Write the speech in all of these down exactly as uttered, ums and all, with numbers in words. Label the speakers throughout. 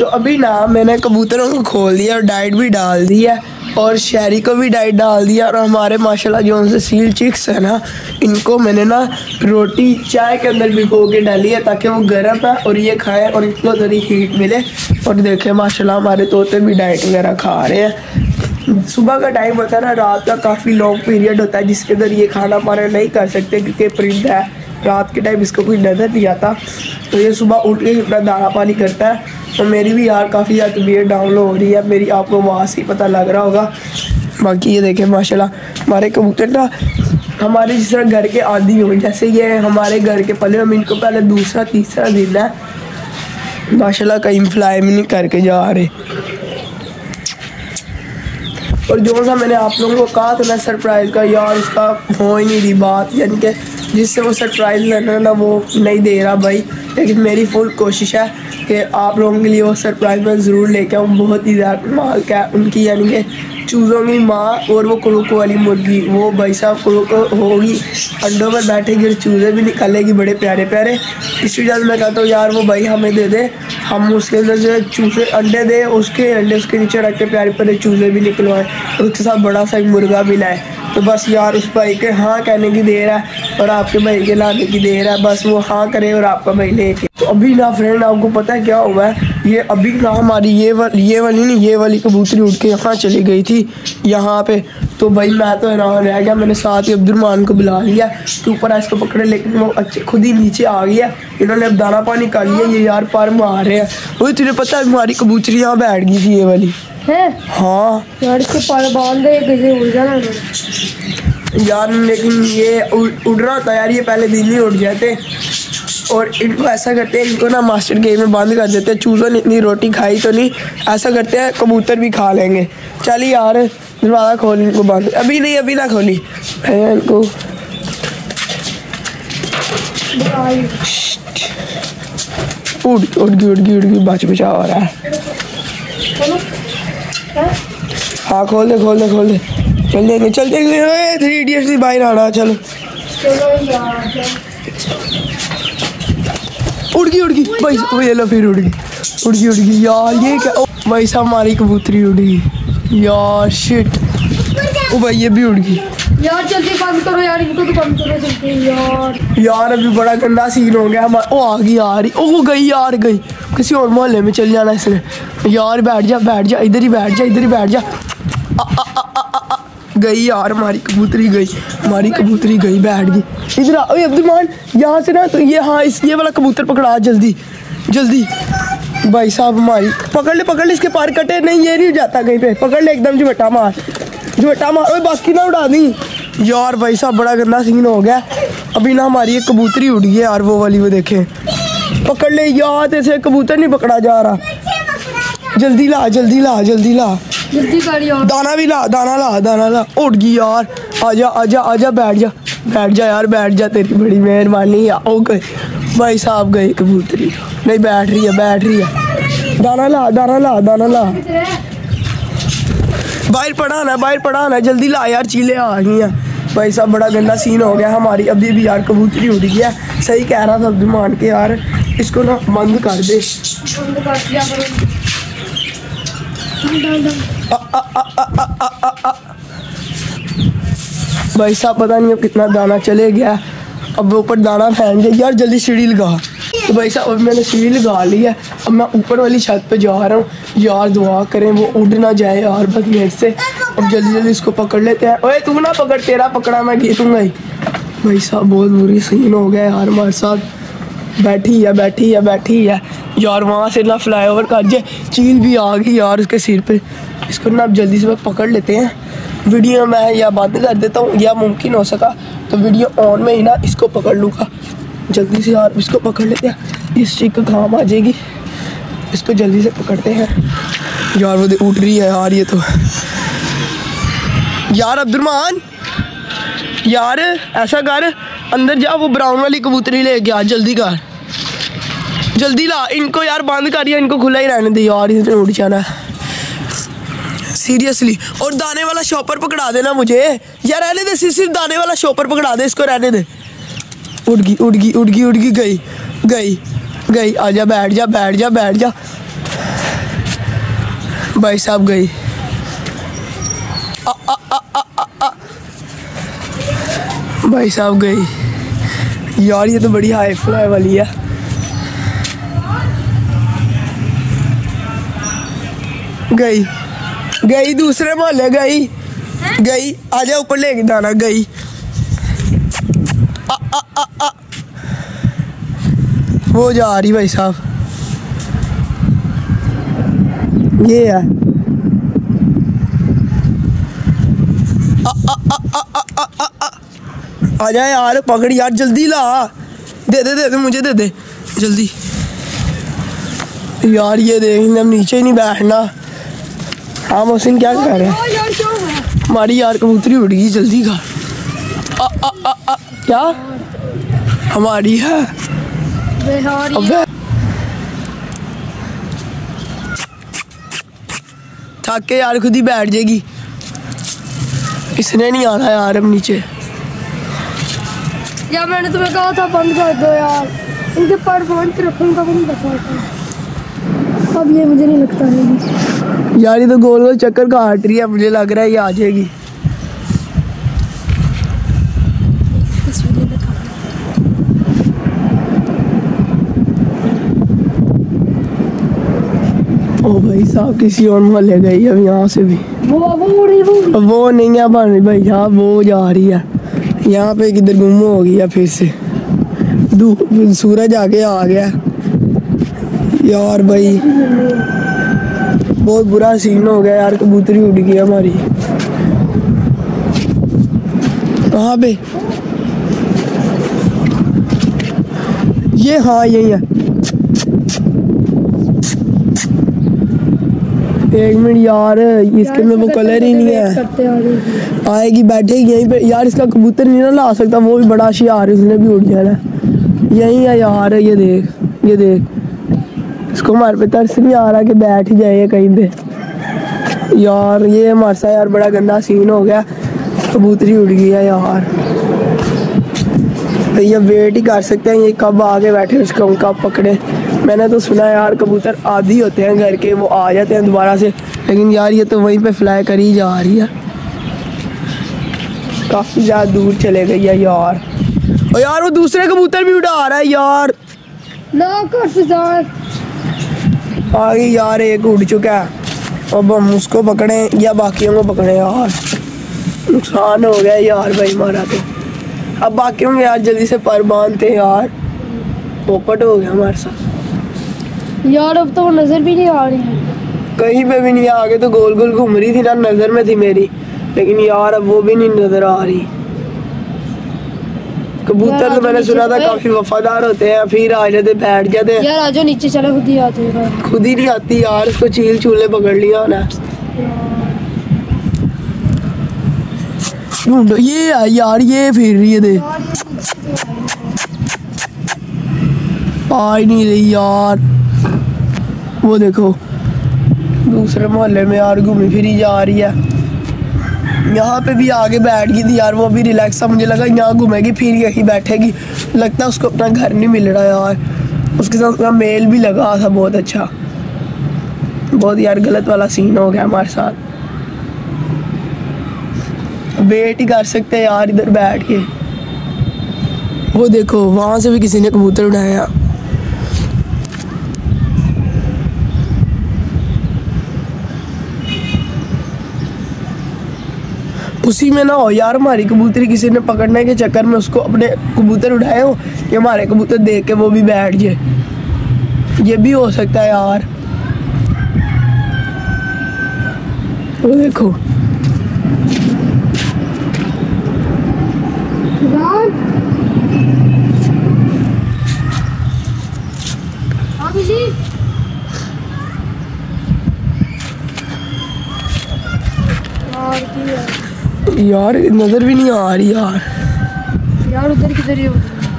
Speaker 1: तो अभी ना मैंने कबूतरों को खोल दिया और डाइट भी डाल दी है और शहरी को भी डाइट डाल दिया। और हमारे माशाल्लाह जो उनसे सील चिक्स है ना, इनको मैंने ना रोटी चाय के अंदर भिगो के डाली है ताकि वो गर्म है और ये खाएं और इनको थोड़ी हीट मिले। और देखें माशाल्लाह हमारे तोते भी डाइट वगैरह खा रहे हैं। सुबह का टाइम होता है ना, रात का काफ़ी लॉन्ग पीरियड होता है जिसके अंदर ये खाना पाना नहीं कर सकते क्योंकि परिंदा है, रात के टाइम इसको कोई नज़र नहीं आता। तो ये सुबह उठ के अपना दाना पानी करता है। तो मेरी भी यार काफ़ी ज़्यादा तबीयत डाउन हो रही है मेरी, आपको वहाँ से ही पता लग रहा होगा। बाकी ये देखें माशाल्लाह हमारे कबूतर ना हमारे जिस तरह घर के आदि हो, जैसे ये हमारे घर के पले हम इनको पहले दूसरा तीसरा दिन है माशाल्लाह कहीं फ्लाई भी नहीं करके जा रहे। और जो सा मैंने आप लोगों को कहा था ना सरप्राइज़ का, यार उसका हो ही नहीं रही बात, यानी कि जिससे वो सरप्राइज़ लेना ना वो नहीं दे रहा भाई। लेकिन मेरी फुल कोशिश है कि आप लोगों के लिए वो सरप्राइज़ मैं ज़रूर लेके आऊँ। बहुत ही ज़्यादा माल क्या उनकी, यानी कि चूज़ों की माँ और वो कुरुको वाली मुर्गी, वो भाई साहब कुरुको होगी, अंडों पर बैठेगी और चूज़े भी निकालेगी बड़े प्यारे प्यारे। इस वजह से मैं कहता हूँ यार वो भाई हमें दे दे, हम उसके अंदर से चूज़े अंडे दे, उसके अंडे उसके नीचे रख के प्यारे प्यारे चूज़े भी निकलवाएँ और उसके साथ बड़ा सा एक मुर्गा भी लाए। तो बस यार उस भाई के हाँ कहने की देर है और आपके भाई के लाने की देर है, बस वो हाँ करे और आपका भाई लेके। तो अभी ना फ्रेंड आपको पता है क्या हुआ है, ये अभी ना हमारी ये वाली ये वाली नहीं ये वाली कबूतरी उठ के यहाँ चली गई थी यहाँ पे। तो भाई मैं तो हैरान रह गया, मैंने साथ ही अब्दुलरहमान को बुला लिया कि ऊपर इसको पकड़े, लेकिन वो अच्छे खुद ही नीचे आ गया। इन्होंने अब दाना पानी कर लिया, ये यार पर मार रहे हैं। वही तुझे पता है हमारी कबूतरी यहाँ बैठ गई थी ये वाली
Speaker 2: है।
Speaker 1: हाँ
Speaker 2: यार इसके पर बांध दे कैसे उड़ जाना
Speaker 1: यार, लेकिन ये उड़ना था यार, ये पहले दिन ही उड़ जाते। और इनको ऐसा करते हैं, इनको ना मास्टर गेम में बंद कर देते हैं। चूज़ों ने इतनी रोटी खाई तो नहीं, ऐसा करते हैं कबूतर भी खा लेंगे। चल यार दरवाज़ा खोल, इनको बंद अभी नहीं अभी ना खोली इनको। उड़ उड़ गई उड़ गई उड़ गई बच बचा हो रहा है। हाँ खोल दे खोल दे खोल दे चल देंगे चल देंगे। थ्री इडियट्स की बाहर आना, चलो उड़ गई उड़ गई भाई, ये लो फिर उड़ गई उड़ गई उड़ गई यार। ये क्या भाई साहब हमारी कबूतरी उड़ गई यार, शिट। ओ भाई ये भी उड़ गई
Speaker 2: यार, जल्दी बंद करो यार, इनको तो बंद करो जल्दी यार।
Speaker 1: यार अभी बड़ा गंदा सीन हो गया हमारा। ओ आ गई आ रही, ओ वो गई यार गई, किसी और मोहल्ले में चल जाना इसने। यार बैठ जा बैठ जा इधर ही बैठ जा इधर ही बैठ जा। आ, आ, आ, आ, आ, आ, गई यार हमारी कबूतरी गई, हमारी कबूतरी गई बैठ गई। इधर आ अब्दुलरहमान यहाँ से ना, तो ये हाँ इस ये वाला कबूतर पकड़ा जल्दी जल्दी। भाई साहब हमारी पकड़ ले पकड़ ले, इसके पार कटे नहीं, ये नहीं जाता कहीं पे, पकड़ ले एकदम झुमटा मार झुमटा मार। ओए बाकी ना उड़ा दी यार। भाई साहब बड़ा गंदा सीन हो गया। अभी ना हमारी एक कबूतरी उड़ गई यार, वो वाली वो देखें, पकड़ ले यार, ऐसे कबूतर नहीं पकड़ा जा रहा। जल्दी ला जल्दी ला जल्दी ला
Speaker 2: जल्दी कर यार,
Speaker 1: दाना भी ला दाना ला दाना ला। उड़ गई यार, आजा आजा आजा बैठ जा बैठ जा यार बैठ जा, तेरी बड़ी मेहरबानी। ओ गए भाई साहब गए कबूतरी, नहीं बैठ रही है बैठ रही है। दाना ला दाना ला दाना ला, बाहर पड़ा ना बाहर पड़ा ना, जल्दी ला यार, चीले आ गई हैं। भाई साहब बड़ा गंदा सीन हो गया हमारी। अभी भी यार कबूतरी उड़ गई है, सही कह रहा था अब्दुलरहमान के यार, इसको ना बंद कर दे।
Speaker 2: बंद कर दिया करो।
Speaker 1: आ, आ, आ, आ, आ, आ, आ, आ। भाई साहब पता नहीं अब कितना दाना चले गया, अब ऊपर दाना फेंक दे यार, जल्दी सीढ़ी लगा। तो भाई साहब अब मैंने सीढ़ी लगा ली है, अब मैं ऊपर वाली छत पे जा रहा हूँ। यार दुआ करें वो उड़ ना जाए यार बस मेरे से। अब जल्दी जल्दी इसको पकड़ लेते हैं। ओए तू ना पकड़, तेरा पकड़ा मैं घीसूंगा ही। भाई साहब बहुत बुरी सीन हो गया यार हमारे साथ। बैठी है बैठी है बैठी है यार, वहाँ से ना फ्लाई ओवर कर जाए, चील भी आ गई यार उसके सिर पे। इसको ना अब जल्दी से पकड़ लेते हैं। वीडियो मैं या बंद कर देता हूँ, या मुमकिन हो सका तो वीडियो ऑन में ही ना इसको पकड़ लूँगा। जल्दी से यार इसको पकड़ लेते हैं, इस चीज़ का काम आ जाएगी। इसको जल्दी से पकड़ते हैं यार, वो उठ रही है यार ये तो। यार अब्दुलरहमान यार ऐसा कर, अंदर जा, वो ब्राउन वाली कबूतरी लेके आ, जल्दी कर जल्दी ला। इनको यार बंद करिए, इनको खुला ही रहने दे यार, इसने उड़ जाना है सीरियसली। और दाने वाला शॉपर पकड़ा देना मुझे यार, रहने दे, सिर्फ दाने वाला शॉपर पकड़ा दे, इसको रहने दे। उड़ गई उड़ गई उड़ गई उड़ गई गई गई गई, आजा बैठ जा बैठ जा बैठ जा। भाई साहब गई। आ, आ, आ, आ, आ, आ। भाई साहब गई यार, ये तो बड़ी हाई फ्लाई वाली है। गई गई दूसरे मोहल्ले गई गई। आजा ऊपर लेके जाना। गई। आ, आ, आ, आ। वो जा रही भाई साहब, ये है। आ, आ, आ, आ, आ, आ, आ, आ। आजा यार, पकड़ यार, जल्दी ला। दे दे दे दे मुझे, दे दे जल्दी यार। ये देख, हम नीचे ही नहीं बैठना। हाँ मोहसिन क्या कर रहे हैं? हमारी यार कबूतरी उड़ गई, जल्दी कर। आ, आ, आ, आ, क्या हमारी है? अबे थक के यार खुद ही बैठ जाएगी। इसने नहीं आना यार अब नीचे।
Speaker 2: यार मैंने तुम्हें कहा था बंद कर दो यार, इनके पर बंद रखूंगा बंद रखा। अब ये मुझे नहीं लगता है
Speaker 1: यार, ये तो गोल गोल चक्कर काट रही है, मुझे लग रहा है ये आ जाएगी। ओ भाई साहब, किसी और मोहल्ले गई अब यहाँ से भी।
Speaker 2: वो वो उड़ी वो उड़ी।
Speaker 1: वो नहीं है बन भाई साहब, वो जा रही है। यहाँ पे किधर गुम हो गई है फिर से। धूप सूरज आगे आ गया यार। भाई बहुत बुरा सीन हो गया यार, कबूतरी उड़ गई हमारी। कहाँ पे? ये हाँ यही है। एक मिनट यार, इसके में वो कलर ही नहीं है। आएगी बैठेगी यहीं पे यार। इसका कबूतर नहीं ना ला सकता, वो भी बड़ा शियार है, उसने भी उड़ जाना। यही है यार, ये देख ये देख। इसको हमारे पे तरस नहीं आ रहा कि बैठ ही जाए कहीं पे यार। ये हमारे साथ यार बड़ा गंदा सीन हो गया, कबूतरी उड़ गई है यार। तो ये वेट ही कर सकते हैं ये कब आगे बैठे, उसको कब पकड़े। मैंने तो सुना यार कबूतर आदी होते हैं घर के, वो आ जाते हैं दोबारा से, लेकिन यार ये तो वहीं पे फ्लाई करी जा रही है। काफ़ी ज़्यादा दूर चले गई है यार। और यार वो दूसरे कबूतर भी उड़ा रहा है यार।
Speaker 2: ना कर फिजान
Speaker 1: आगे यार, एक उड़ चुका है। अब हम उसको पकड़े या बाकियों को पकड़े यार। नुकसान हो गया यार भाई हमारा तो। अब बाकियों के यार जल्दी से पर बांधते यार, पोपट हो गया हमारे साथ
Speaker 2: यार। अब तो वो नजर भी नहीं आ रही है
Speaker 1: कहीं पे भी नहीं। आगे तो गोल गोल घूम रही थी ना, नजर में थी मेरी, लेकिन यार अब वो भी नहीं नजर आ रही। कबूतर तो मैंने सुना था काफी वफादार होते हैं, फिर आ जाते बैठ जाते हैं।
Speaker 2: यार आजो नीचे चले, खुद ही आते हैं।
Speaker 1: खुद ही नहीं आती यार, उसको चील चूले पकड़ लिया ना। ढूंढो, ये है यार, ये फिर रही है दे। आ ही नहीं रही यार। वो देखो दूसरे मोहल्ले में यार घूमी फिरी जा रही है। यहाँ पे भी आगे बैठ गई थी यार, वो भी रिलैक्स था। मुझे लगा यहाँ घूमेगी फिर यहीं बैठेगी। लगता है उसको अपना घर नहीं मिल रहा यार। उसके साथ उसका मेल भी लगा था बहुत अच्छा। बहुत यार गलत वाला सीन हो गया हमारे साथ। वेट ही कर सकते हैं यार इधर बैठ के। वो देखो वहाँ से भी किसी ने कबूतर उड़ाया। उसी में ना हो यार, हमारी कबूतरी किसी ने पकड़ने के चक्कर में उसको अपने कबूतर उड़ाए हो कि हमारे कबूतर देख के वो भी बैठ जाए। ये भी हो सकता है यार। वो देखो यार, नजर भी नहीं आ रही यार।
Speaker 2: यार उधर किधर ही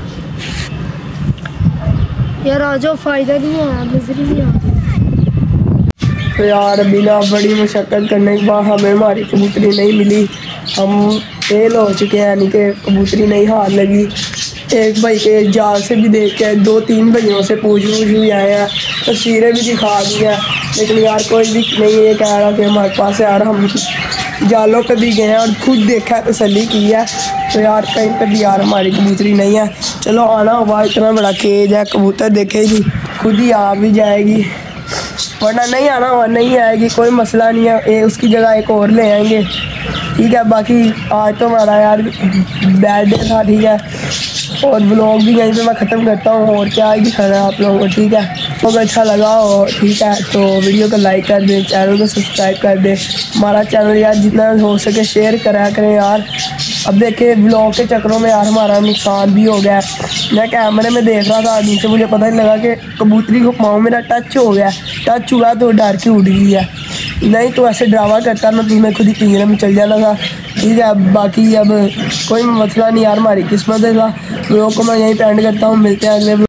Speaker 2: यार, आ जाओ, फायदा नहीं है, नजर ही नहीं आती।
Speaker 1: तो यार बिना बड़ी मुशक्कत करने के बाद हमें हमारी कबूतरी नहीं मिली। हम फेल हो चुके हैं, यानी कि कबूतरी नहीं हाथ लगी। एक भाई के जाल से भी देख के, दो तीन भाइयों से पूछ पूछ भी आए हैं, तस्वीरें भी दिखा दी हैं। लेकिन यार कोई भी नहीं ये कह रहा कि हमारे पास है यार। हम जालों पे भी गए हैं और खुद देखा है, तसल्ली की है, तो यार कहीं पे भी यार हमारी कबूतरी नहीं है। चलो आना हुआ, इतना बड़ा केज है, कबूतर देखेगी खुद ही आ भी जाएगी, वरना नहीं आना हुआ नहीं आएगी, कोई मसला नहीं है। ए, उसकी जगह एक और ले आएंगे, ठीक है। बाकी आज तो हमारा यार बैड डे था, ठीक है, और ब्लॉग भी यहीं पे मैं ख़त्म करता हूँ। और क्या ही दिखाना है आप लोगों को, ठीक है। तो अगर अच्छा लगा हो, ठीक है, तो वीडियो को लाइक कर दें, चैनल को सब्सक्राइब कर दें। हमारा चैनल यार जितना हो सके शेयर करा करें यार। अब देखिए ब्लॉग के चक्करों में यार हमारा नुकसान भी हो गया। मैं कैमरे में देख रहा था नीचे, मुझे पता नहीं लगा कि कबूतरी को पाँव मेरा टच हो गया, टच हुआ तो डर के उड़ गई है, नहीं तो ऐसे ड्रामा करता ना तो मैं खुद ही पिंजरे में चल जाना था, ठीक है। बाकी अब कोई मसला नहीं यार, हमारी किस्मत है। ब्लॉग को मैं यहीं पे एंड करता हूँ, मिलते हैं अगले